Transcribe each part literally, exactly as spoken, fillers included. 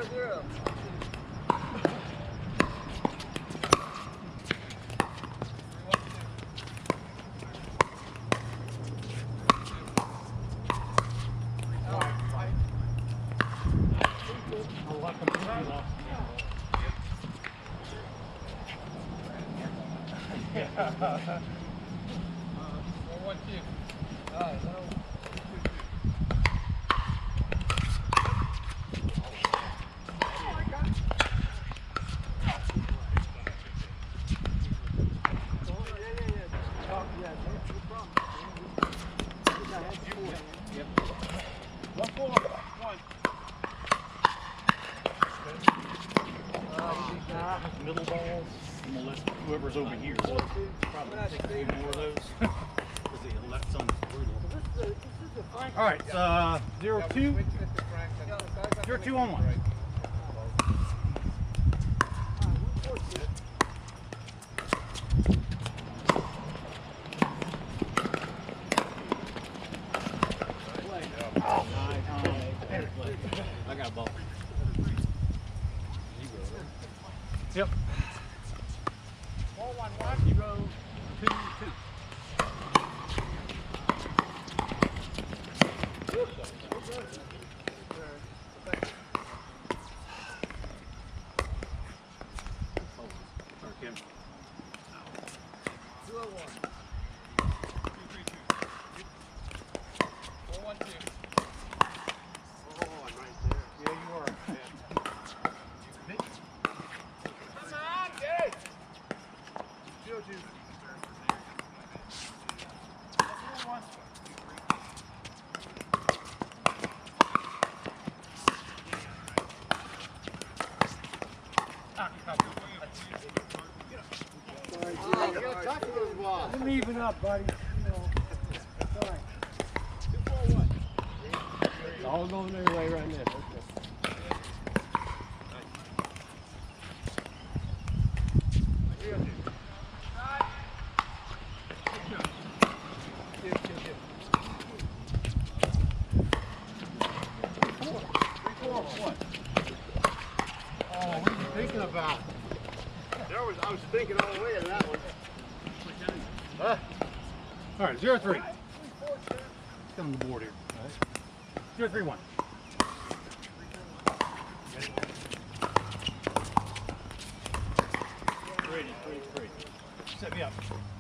Middle balls, I'm gonna let whoever's over here. So probably take a few more of those. That's on brutal. All right, uh, zero two, zero two on one. I got a ball. Yep. Four one one zero two two. Kim. Two oh one. Two three two. Four one two. Oh, I'm right there. Yeah, you are. Yeah. Come on, Dave. Zero two. One. I'm even up, buddy. You know, it's all right. Two four one. It's all going their way right now. Thinking about. There was, I was thinking all the way to that one. Huh? All right, zero three. Come on the board here. All right. Zero three one. Ready, ready, ready. Set me up.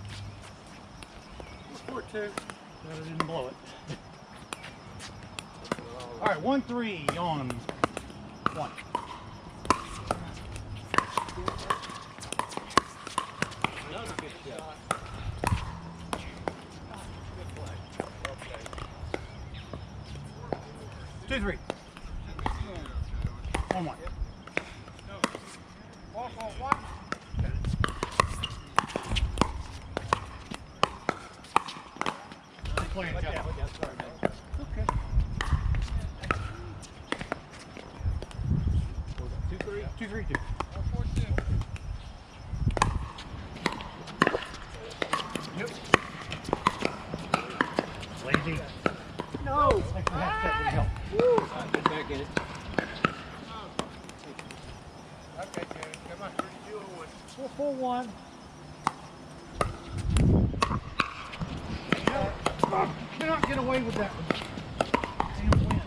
Four two. Glad I didn't blow it. All right, one three on one. Another good shot. Two three. One one. Four four one. Playing each other. Okay. Two three. Two three two. Four two. Yep. Lazy. No. That would help. Woo. Get back in it. Okay, Jerry. Come on. Four four one. No, cannot get away with that one. Damn win.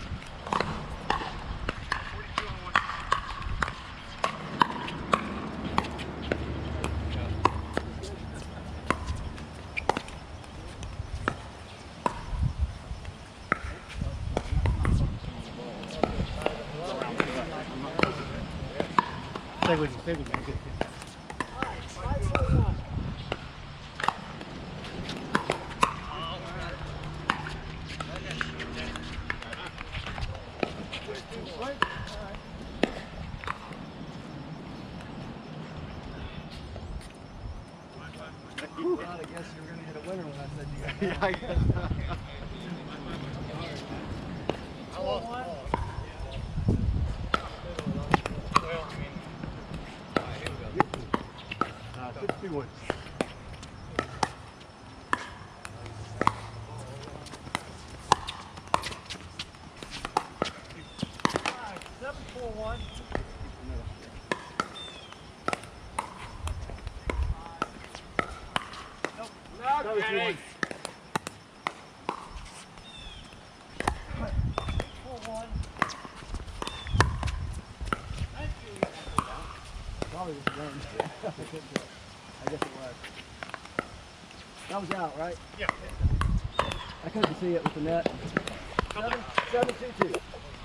Stay with you, stay with you. Good, good. Well, I guess you were going to hit a winner when I said you got Yeah, I guess. I lost one. Well, I mean, uh, here we go. Uh, fifty-one. Five, seven. Seven, four, one. Nope. No, Kenny. Four, one. Thank you. Probably was a gun. I guess it was. That was out, right? Yeah. I couldn't see it with the net. Seven, seven, two, two.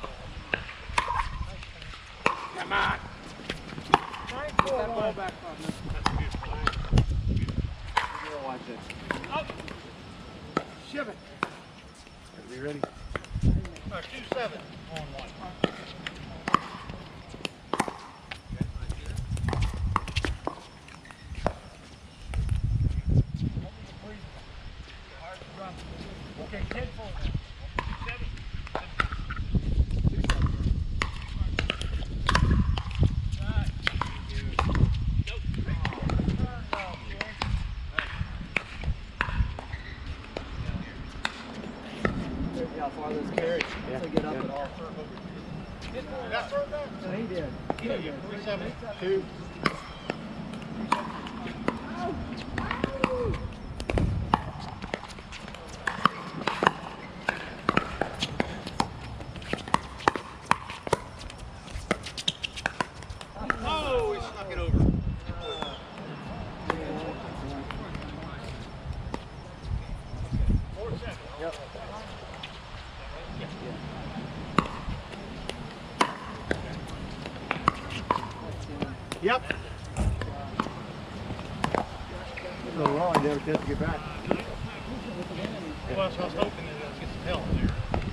Come on. Nine, four, That ball one. back from us. That's beautiful. We'll watch it. Up. Shiv it. Are you ready? Uh, two, seven. On one. Okay, ten, four now. Seven. Nine. Nope. Turn off, Ken. See how far those carried. Yeah. To get up Yeah. at all. That's third down. So he did. He Yeah, did. three, seven. Two. Oh, he snuck it over. Four, seven. Yep. Yep. So long, never chance to get back. Well, so I was hoping that I'd get some help there.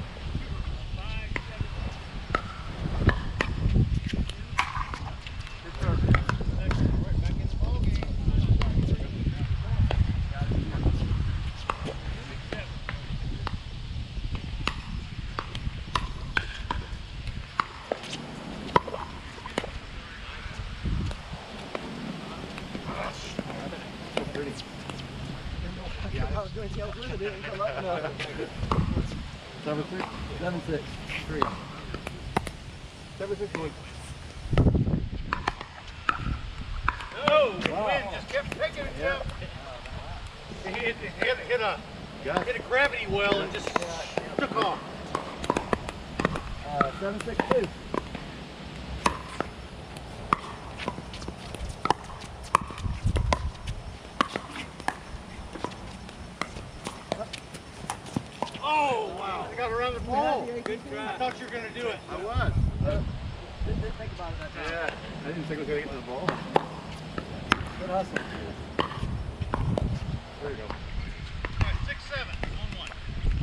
Right back in the ballgame. So pretty. I was going to yell with it. It didn't come up enough. Seven six. Seven, six. Three. Seven six one. No, the Wow. wind just kept taking it, Jeff. It hit, it hit, hit a Got hit it. a gravity well and just took off. Uh, seven, six, two. Oh wow! I got around the ball. Good I thought you were gonna do it. I was. Didn't didn't think about it that time. Yeah. I didn't think I was going to get to the ball. Good hustle. There you go. All right, six, seven, on one.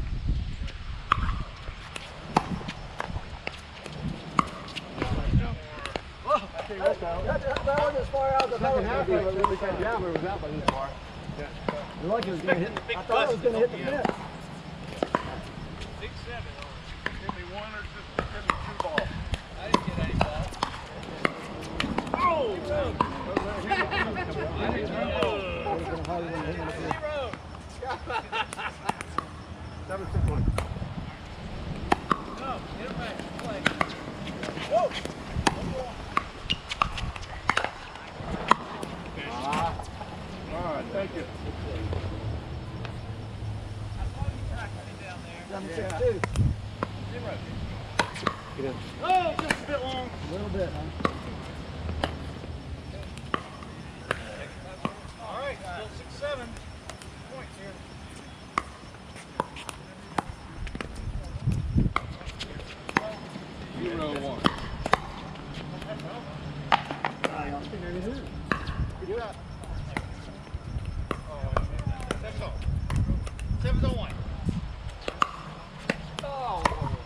I tell you what, though, that, that, that wasn't as far out as I thought it was Second half, going it to be. was really yeah, but it was out by this far. Yeah. You're lucky it was going to hit. I thought it was going to hit the fence. Six, seven. Give me one or just give me two balls. I didn't get any ball. Oh! I didn't know. Zero. Seven six one. No, get it back. Play. Whoa! Ah. All right, thank you. I saw you tracking me down there. Seven, six, Yeah. two. Zero. Get in. Oh, just a bit long. A little bit, huh? All right, still six, seven. Points here. Zero one. Ah, y'all figured it out. Good job. Seven's on. Seven's on one. Oh.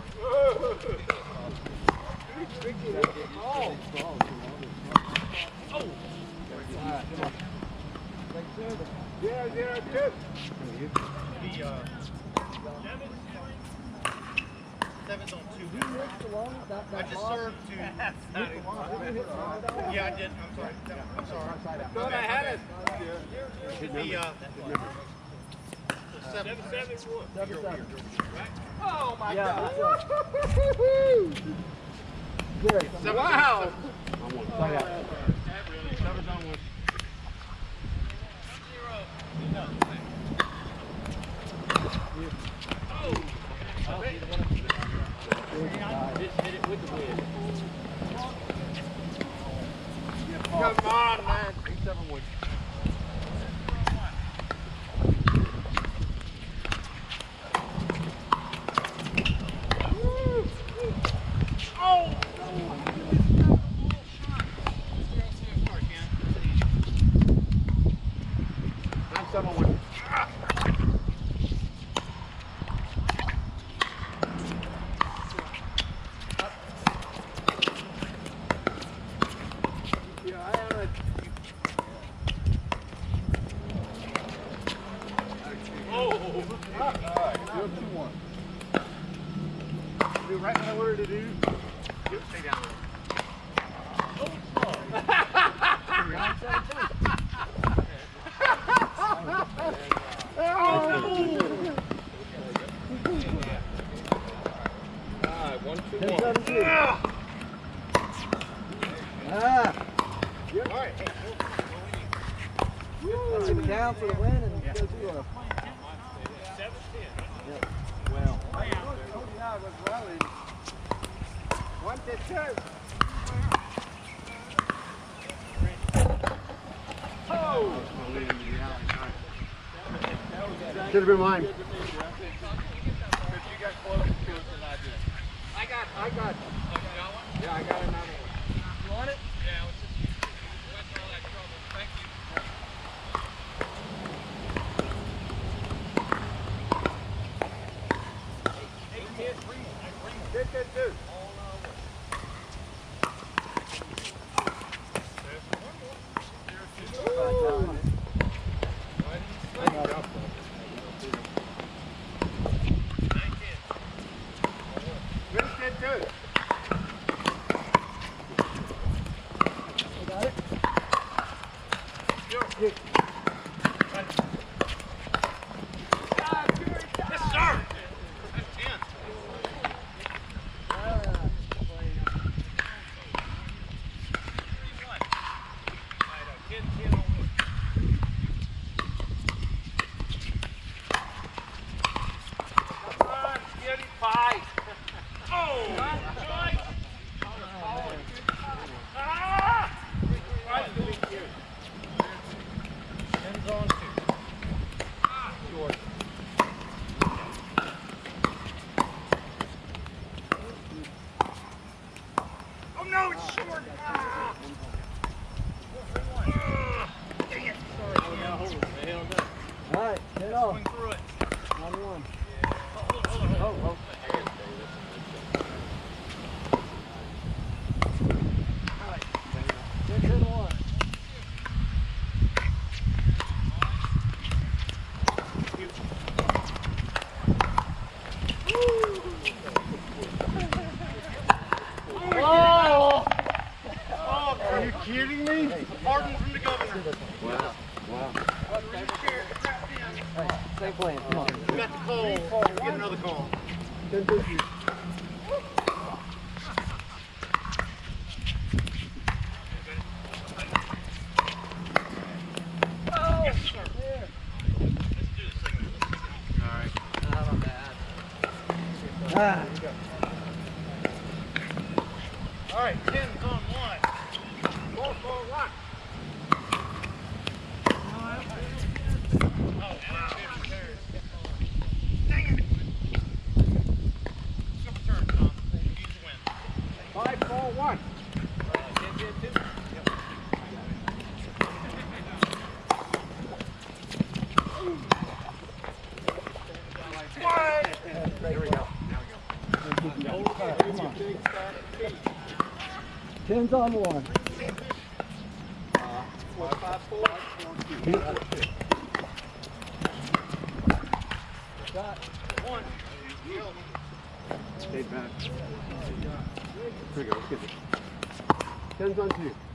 Oh. Oh! All right, come on. Like seven. Zero zero two. The, uh, seven. Seven's on two. Did you hit the long, that, I that just long? served to. Did you hit the long down? Yeah, I did. I'm sorry. I'm sorry. Thought I had it. Should be, uh, the seven. Seven, seven, one. Seven, seven. Oh my Yeah, God. that's a, Gary. Wow! On one. Sorry, out. Seven's on one. Just hit it with the wind. Come on, man. Eight seven one. Nine seven one. Yeah, I am a Do right what I wanted to do. Do it, stay down. Alright, one, two, ten one. seventeen. Ah, Alright, hey, let's take it down for the win and go zero. Well. one to two. Should have been mine. I got, I got. Yeah, I got another one. You want it? Yeah, let's just went through all that trouble. Thank you. Good, good, good. Good, good, good. You got it? Yes, sir. That's ten. ten, ten on wood. Come on, kitty pie. Oh, Joyce. Ah! Right, Ten's on two. Ah, George. Oh no, it's short. Ah! Ah! Dang it. Sorry. All right, ten off. Swing through it. One one. Hold, hold, hold. Oh, oh. ten, ten, one. Oh! Oh, are you kidding me? Pardon from the governor. Wow, wow. Hey, same plan. Come on. We got the call. Get another call. ten fifty. Yes, sir. Let's do this thing. Ah. All right, ten's on one. Four, four, one. Oh, wow. Dang it. Super turn, Tom. Use the win. Five, four, one. ten, ten, two. There we go. Come on. Ten's on one. Five, five, four. Shot. One. Stay back. Here we go. Let's get it. Ten's on two.